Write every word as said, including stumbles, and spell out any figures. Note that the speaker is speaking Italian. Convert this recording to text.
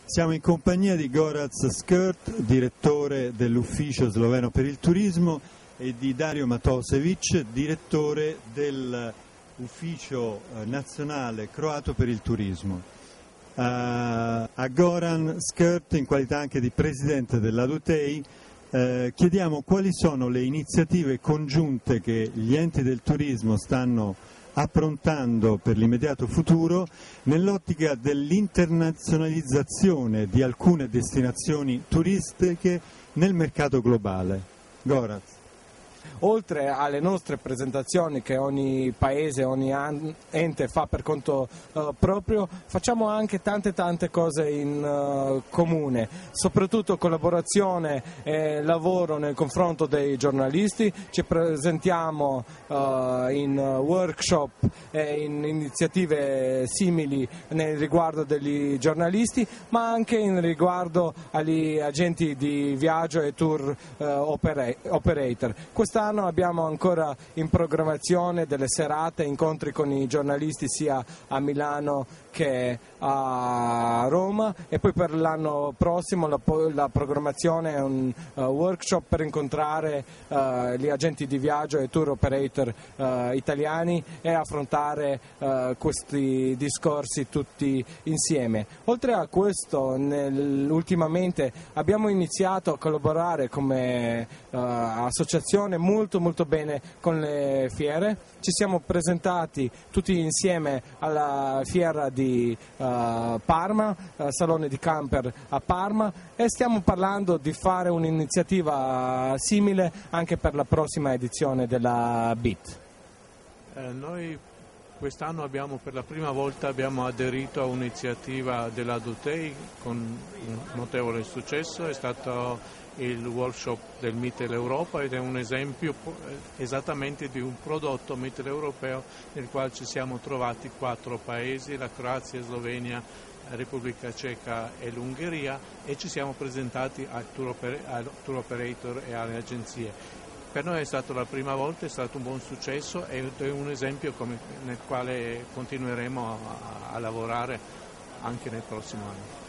Siamo in compagnia di Gorazd Skrt, direttore dell'Ufficio Sloveno per il Turismo, e di Dario Matosevic, direttore dell'Ufficio Nazionale Croato per il Turismo. Uh, a Goran Skrt, in qualità anche di presidente dell'Adutei, uh, chiediamo quali sono le iniziative congiunte che gli enti del turismo stanno approntando per l'immediato futuro nell'ottica dell'internazionalizzazione di alcune destinazioni turistiche nel mercato globale. Gorazd. Oltre alle nostre presentazioni che ogni paese, ogni ente fa per conto uh, proprio, facciamo anche tante tante cose in uh, comune, soprattutto collaborazione e lavoro nel confronto dei giornalisti. Ci presentiamo uh, in workshop e in iniziative simili nel riguardo degli giornalisti, ma anche in riguardo agli agenti di viaggio e tour uh, operator. Quest'anno abbiamo ancora in programmazione delle serate, incontri con i giornalisti sia a Milano che a Roma, e poi per l'anno prossimo la, la programmazione è un uh, workshop per incontrare uh, gli agenti di viaggio e tour operator uh, italiani e affrontare uh, questi discorsi tutti insieme. Oltre a questo, nel, ultimamente abbiamo iniziato a collaborare come uh, associazione molto molto bene con le fiere. Ci siamo presentati tutti insieme alla fiera di uh, Parma, uh, Salone di Camper a Parma, e stiamo parlando di fare un'iniziativa simile anche per la prossima edizione della B I T. Eh, noi quest'anno abbiamo per la prima volta abbiamo aderito a un'iniziativa dell'Adutei con un notevole successo. È stato il workshop del Mitteleuropa ed è un esempio esattamente di un prodotto mitteleuropeo nel quale ci siamo trovati quattro paesi, la Croazia, Slovenia, Repubblica Ceca e l'Ungheria, e ci siamo presentati al tour, oper- al tour operator e alle agenzie. Per noi è stata la prima volta, è stato un buon successo ed è un esempio come, nel quale continueremo a, a lavorare anche nel prossimo anno.